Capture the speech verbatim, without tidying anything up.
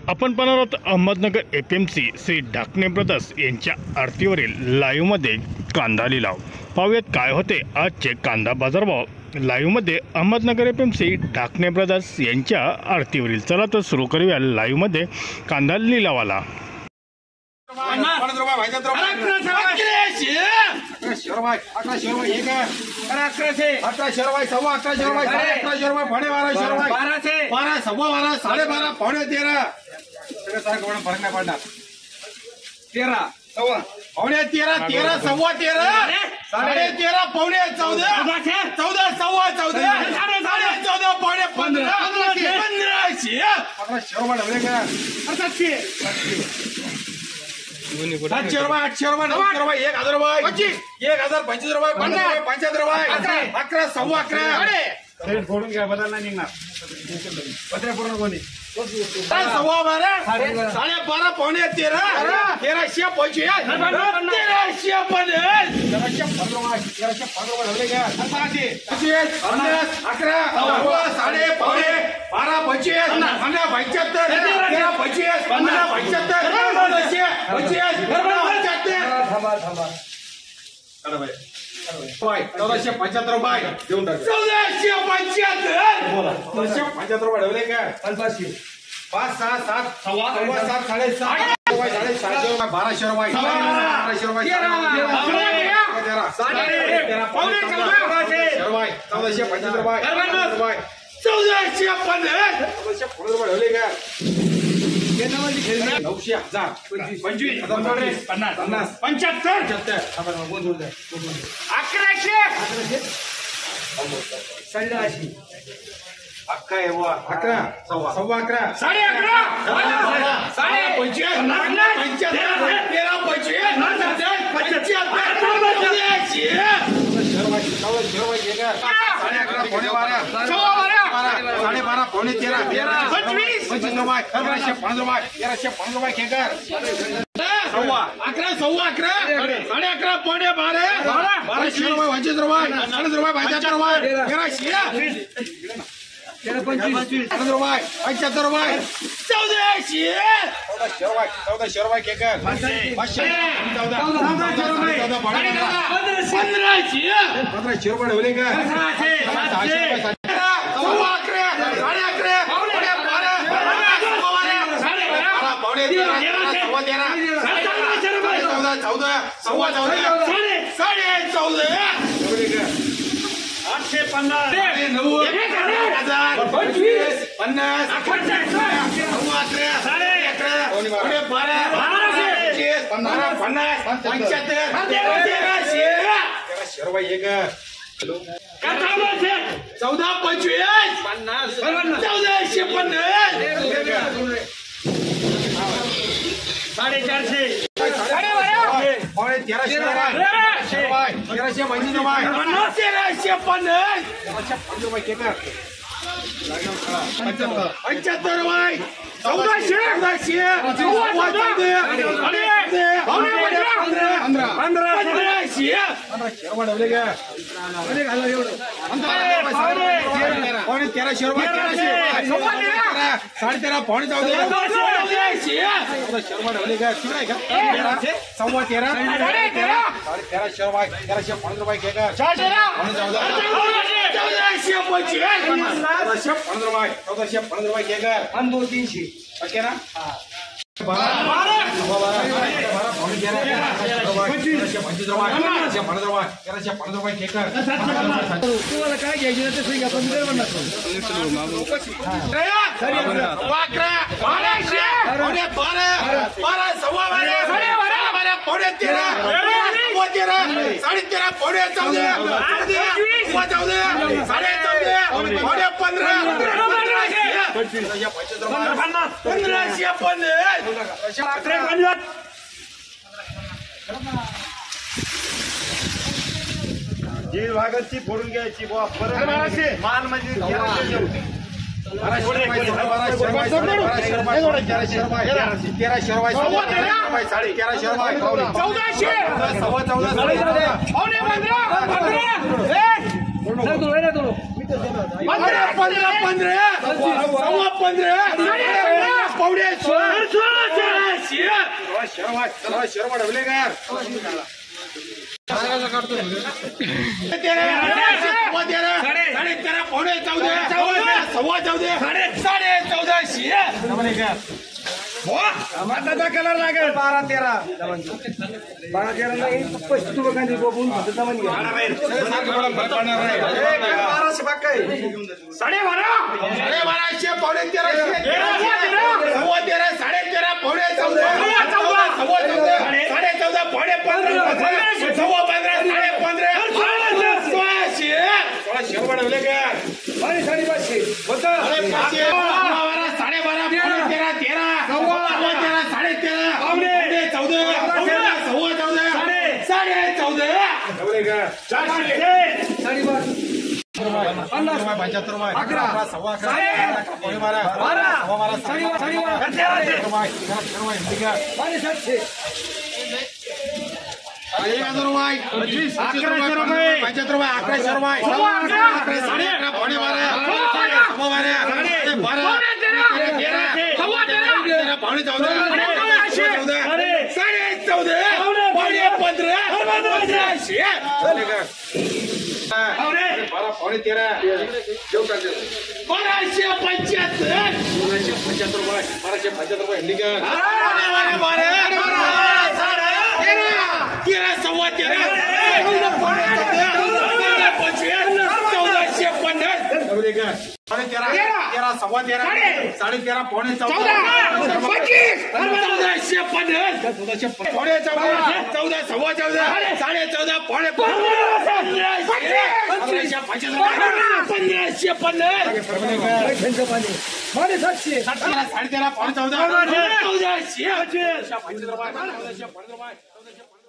आपण पाहणार आहोत Ahmednagar F M C Shri Dhakane brothers यांच्या आरतीवरील लाईव्हमध्ये कांदा लिलाव. पाहूयात काय होते आजचे कांदा बाजारभाव लाईव्हमध्ये Ahmednagar F M C Dhakane brothers यांच्या आरतीवरील. चला तर सुरू करूया लाईव्हमध्ये कांदा लिलावाला. अकराशे रुपये सव्वा अकराशे रुपये साडे अकराशे रुपये पावणे बाराशे रुपये बाराशे बारा सव्वा बारा साडे बारा पावणे तेरा सगळं सारखं फरक नाही पडणार. तेरा सव्वा पावणे तेरा तेरा सव्वा तेरा साडे तेरा पावणे चौदा चौदा सव्वा चौदा साडे चौदा पावणे पंधरा पंधराशे अकराशे रुपये ढवले का सातशे सातशे रुपये आठशे रुपये नऊशे रुपये एक हजार रुपये एक हजार पंचवीस रुपये पन्नास रुपये पंच्याहत्तर रुपये अकरा सव्वा अकरा फोडून घ्या बदल नाही निघणार पत्रे पूर्ण कोणी सव्वा बारा साडे बारा पावणे तेरा तेराशे पंचवीस तेराशे पन्नास तेराशे पंधरा तेराशे पंधरा ढवले घ्या पंचवीस पन्नास अकरा सव्वा साडे पावणे बारा पंचवीस पन्नास पंच्याहत्तर तेरा पंचवीस पन्नास पंच्याहत्तर पंचवीस पंच्याहत्तर थांबा थांबा चौदाशे पंच्याहत्तर रुपये देऊन टाक. चौदाशे पंच्याहत्तर चौदाशे पंच्याहत्तर रुपये ढवले काय पंचाशे पाच सहा सात सव्वा सव्वा सात साडेसात रुपये साडे सहाशे रुपये बाराशे रुपये बाराशे रुपये चौदाशे पंच्याहत्तर रुपये चौदाशे पन्नास चौदाशे पन्नास रुपये ढवले काय नऊशे हजार पंचवीस हजार पन्नास पन्नास पंच्याहत्तर अकराशे साडेदहाशे अकरा आहे वा अकरा सव्वा सव्वा अकरा साडे अकरा साडे पंचवीस पंच्याहत्तर तेरा पंचवीस साडे अकरा पावणे बारा सव्वा बारा साडे बारा पावणे तेरा तेरा पंचवीस पंचवीस रुपये तेराशे पाच रुपये तेराशे पाच रुपये खेकर सव्वा अकरा सव्वा अकरा साडे अकरा पावणे बारा बाराशे रुपये पंचवीस रुपये चाळीस रुपये पंच्याहत्तर रुपये तेराशे तेरा पंचवीस पंधरा रुपये पंच्याहत्तर रुपये चौदाशे चौदाशे रुपये चौदाशे रुपये खेकर पाचशे चौदा चौदा पंधराशे पंधराशे रुपये ढवले का सहाशे रुपये सव्वा अकरा साडे अकरा पावणे बारा साडे बारा पावणे तेरा सव्वा तेरा चौदा चौदा सव्वा चौदा साडे चौदा आठशे पन्नास नऊ हजार पंचवीस पन्नास सव्वा अकरा साडे अकरा पावणे बारा पंचवीस पन्नास पन्नास पंच्याहत्तर तेराशे तेराशे रुपये एक चौदा पंचवीस पन्नास चौदाशे पन्नास साडेचारशे तेराशे तेराशे पंचवीस रुपये तेराशे पन्नास तेराशे पंचवीस रुपये केकर पंच्याहत्तर रुपये चौदाशे पंधरा पंधराशे पंधराशे रुपये ढवले का पावणे तेराशे रुपये तेराशे साडे तेरा पावणे चौदा चौदाशे चौदाशे रुपये ढवले का तिकडे का सव्वा तेरा तेरा साडे तेराशे रुपये तेराशे पंधरा रुपये केकर पावणे चौदा चौदाशे पंचवीस चौदाशे पंधरा रुपये चौदाशे पंधरा रुपये केकर आणि दोन तीनशे ओके ना बारा बारा बारा पावणे तेरा पंचवीसशे पंचवीस रुपये तेराशे पंधरा रुपये तेराशे पंधरा रुपये केकर तुम्हाला काय घ्यायचे ते फ्री घ्या पण पावणे बारा बारा सव्वा बारा बारा बारा पावणे तेरा तेरा साडे तेरा पावणे चौदा चौदा साडे चौदा पावणे पंधरा पंधराशे पन्नास जी भागाची फोडून घ्यायची माल म्हणजे तेराशे रुपये साडे तेराशे रुपये चौदाशे सव्वा चौदा पंद्रह पंद्रह पंद्रह सवा पंद्रह पावणे सोळाशे शर्मा चला शर्मा ढवलेकर साडे तेरा पावणे चौदा सव्वा चौदा साडे चौदाशे टमाटाचा कलर लागेल बारा तेरा बारा तेरा नाही पस्तीस रुपये खाली बघून बाराशे बाग काय साडे बारा साडे बाराशे पावणे तेराशे सव्वा तेरा साडे तेरा पावणे चौदा सव्वा चौदा साडे चौदा पावणे पंधरा सव्वा पंधरा साडे पंधरा सोळाशे सोळाशे वाढवले का साडे साडेपाचशे साडे साडे बारा पावणे तेरा तेरा सव्वा तेरा साडे तेरा पावणे चौदा सव्वा चौदा साडे चौदा ठेवले का साडेपाच पन्नास रुपये पंच्याहत्तर रुपये अकरा सव्वा अकरा पावणे बारा बारा सव्वा बारा साडेबारा साडेसातशे एक हजार रुपये अकराशे रुपये पंच्याहत्तर रुपये अकराशे रुपये अकरा साडे अकरा पावणे बारा सव्वा बारा बारा तेरा तेरा पावणे चौदा चौदा साडे चौदा पावणे पंधरा पंधराशे बारा पावणे तेरा बाराशे पंच्याहत्तर बाराशे पंच्याहत्तर रुपये बाराशे पंच्याहत्तर रुपये हिंदीकर तेरा सव्वा तेरा चौदाशे पन्नास तेरा सव्वा तेरा साडे तेरा पावणे चौदा चौदाशे पन्नास चौदाशे पावणे चौदा चौदा सव्वा चौदा साडे चौदा पावणे पंधराशे पंधराशे पन्नास साडेसातशे साडे तेरा पावणे चौदा चौदाशे चौदाशे